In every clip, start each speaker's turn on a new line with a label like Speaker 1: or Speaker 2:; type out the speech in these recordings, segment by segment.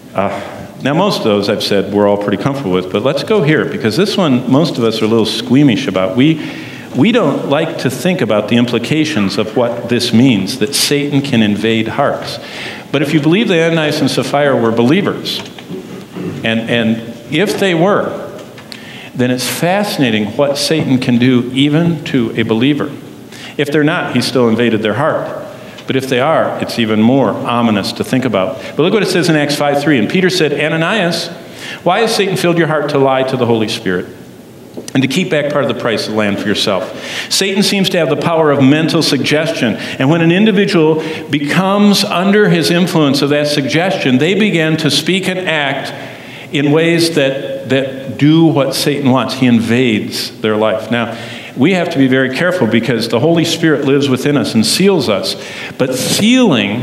Speaker 1: Now, most of those I've said we're all pretty comfortable with, but let's go here, because this one most of us are a little squeamish about. We don't like to think about the implications of what this means, that Satan can invade hearts. But if you believe that Ananias and Sapphira were believers, and if they were, then it's fascinating what Satan can do even to a believer. If they're not, he still invaded their heart. But if they are, it's even more ominous to think about. But look what it says in Acts 5:3. And Peter said, Ananias, why has Satan filled your heart to lie to the Holy Spirit and to keep back part of the price of the land for yourself? Satan seems to have the power of mental suggestion. And when an individual becomes under his influence of that suggestion, they begin to speak and act in ways that do what Satan wants. He invades their life. Now, we have to be very careful because the Holy Spirit lives within us and seals us. But sealing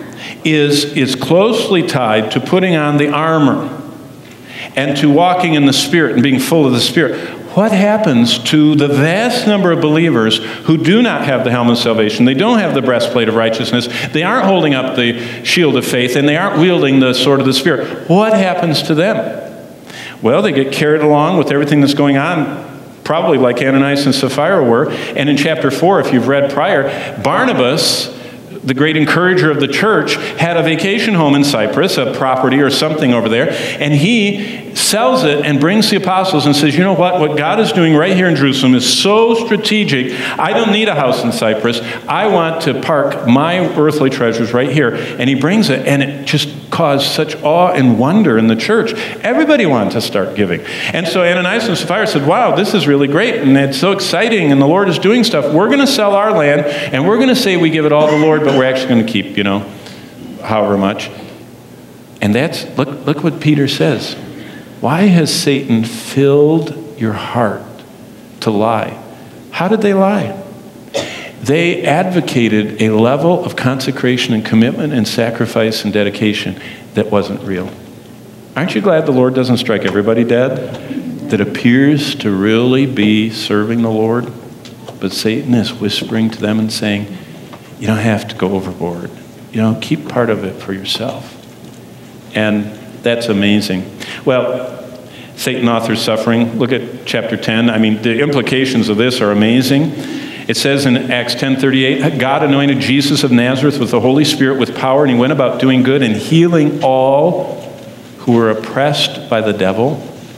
Speaker 1: is closely tied to putting on the armor and to walking in the Spirit and being full of the Spirit. What happens to the vast number of believers who do not have the helmet of salvation? They don't have the breastplate of righteousness. They aren't holding up the shield of faith, and they aren't wielding the sword of the Spirit. What happens to them? Well, they get carried along with everything that's going on, probably like Ananias and Sapphira were. And in chapter 4, if you've read prior, Barnabas, the great encourager of the church, had a vacation home in Cyprus, a property or something over there, and he sells it and brings the apostles and says, you know what God is doing right here in Jerusalem is so strategic, I don't need a house in Cyprus. I want to park my earthly treasures right here. And he brings it, and it just caused such awe and wonder in the church. Everybody wanted to start giving. And so Ananias and Sapphira said, wow, this is really great, and it's so exciting, and the Lord is doing stuff. We're going to sell our land, and we're going to say we give it all to the Lord, but we're actually going to keep, however much. And that's, look what Peter says. Why has Satan filled your heart to lie? How did they lie? They advocated a level of consecration and commitment and sacrifice and dedication that wasn't real. Aren't you glad the Lord doesn't strike everybody dead that appears to really be serving the Lord? But Satan is whispering to them and saying, you don't have to go overboard. Keep part of it for yourself. And that's amazing. Well, Satan authors suffering. Look at chapter 10. I mean, the implications of this are amazing. It says in Acts 10:38, God anointed Jesus of Nazareth with the Holy Spirit with power, and he went about doing good and healing all who were oppressed by the devil.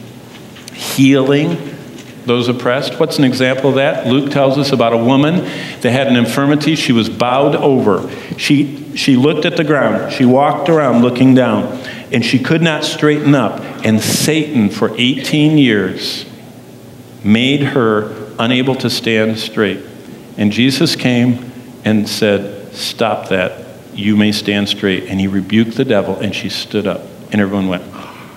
Speaker 1: Healing those oppressed. What's an example of that? Luke tells us about a woman that had an infirmity. She was bowed over. She looked at the ground. She walked around looking down, and she could not straighten up. And Satan, for 18 years, made her unable to stand straight. And Jesus came and said, stop that. You may stand straight. And he rebuked the devil, and she stood up. And everyone went,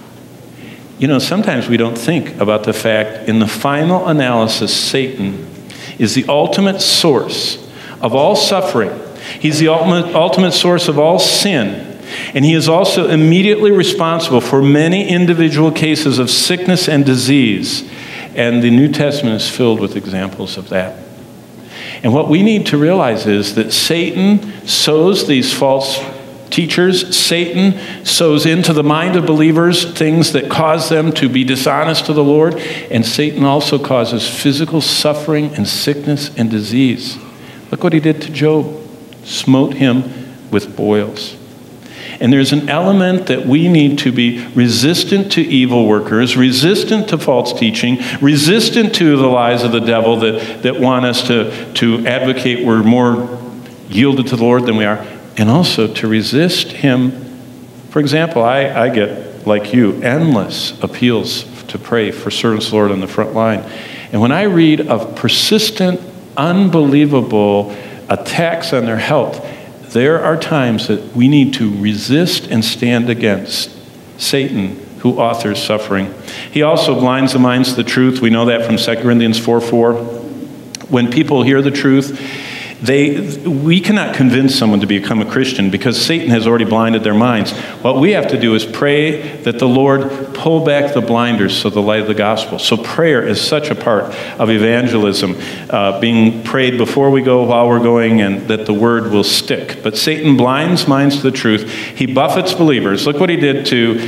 Speaker 1: sometimes we don't think about the fact, in the final analysis, Satan is the ultimate source of all suffering. He's the ultimate source of all sin. And he is also immediately responsible for many individual cases of sickness and disease. And the New Testament is filled with examples of that. And what we need to realize is that Satan sows these false teachers. Satan sows into the mind of believers things that cause them to be dishonest to the Lord. And Satan also causes physical suffering and sickness and disease. Look what he did to Job. Smote him with boils. And there's an element that we need to be resistant to evil workers, resistant to false teaching, resistant to the lies of the devil that want us to advocate we're more yielded to the Lord than we are, and also to resist him. For example, I get, like you, endless appeals to pray for servants of the Lord on the front line. And when I read of persistent, unbelievable attacks on their health, there are times that we need to resist and stand against Satan, who authors suffering. He also blinds the minds to the truth. We know that from 2 Corinthians 4:4. When people hear the truth, We cannot convince someone to become a Christian because Satan has already blinded their minds. What we have to do is pray that the Lord pull back the blinders so the light of the gospel. So prayer is such a part of evangelism, being prayed before we go, while we're going, and that the word will stick. But Satan blinds minds to the truth. He buffets believers. Look what he did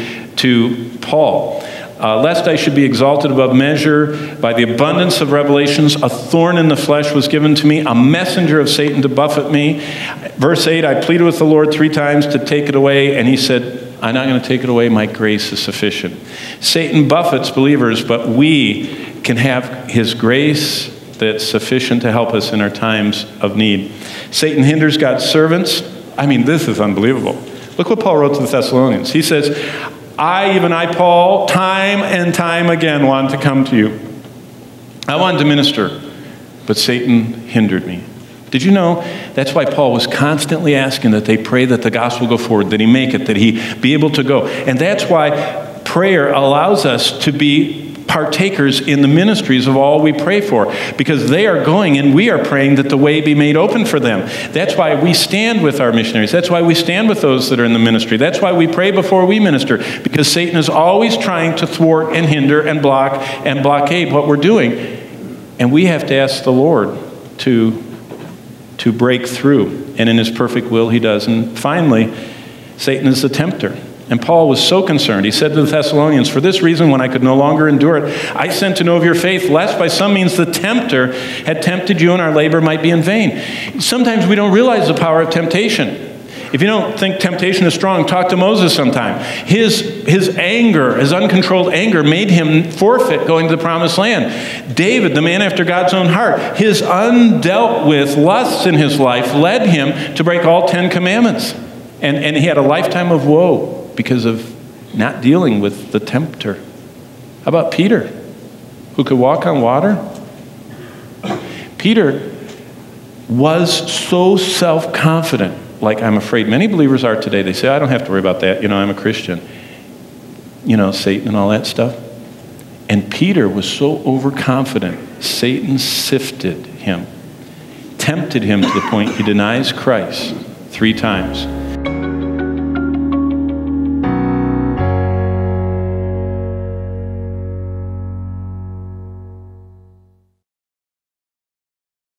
Speaker 1: to Paul. Lest I should be exalted above measure by the abundance of revelations, a thorn in the flesh was given to me, a messenger of Satan to buffet me. Verse 8, I pleaded with the Lord 3 times to take it away, and he said, I'm not going to take it away, my grace is sufficient. Satan buffets believers, but we can have his grace that's sufficient to help us in our times of need. Satan hinders God's servants. I mean, this is unbelievable. Look what Paul wrote to the Thessalonians. He says, even I, Paul, time and time again wanted to come to you. I wanted to minister, but Satan hindered me. Did you know that's why Paul was constantly asking that they pray that the gospel go forward, that he make it, that he be able to go. And that's why prayer allows us to be partakers in the ministries of all we pray for, because they are going and we are praying that the way be made open for them. That's why we stand with our missionaries. That's why we stand with those that are in the ministry. That's why we pray before we minister, because Satan is always trying to thwart and hinder and block and blockade what we're doing. And we have to ask the Lord to break through. And in his perfect will, he does. And finally, Satan is the tempter. And Paul was so concerned. He said to the Thessalonians, for this reason, when I could no longer endure it, I sent to know of your faith, lest by some means the tempter had tempted you and our labor might be in vain. Sometimes we don't realize the power of temptation. If you don't think temptation is strong, talk to Moses sometime. His anger, his uncontrolled anger, made him forfeit going to the promised land. David, the man after God's own heart, his undealt with lusts in his life led him to break all 10 commandments. And he had a lifetime of woe because of not dealing with the tempter. How about Peter, who could walk on water? Peter was so self-confident, like I'm afraid many believers are today. They say, I don't have to worry about that. I'm a Christian. Satan and all that stuff. And Peter was so overconfident, Satan sifted him, tempted him to the point he denies Christ 3 times.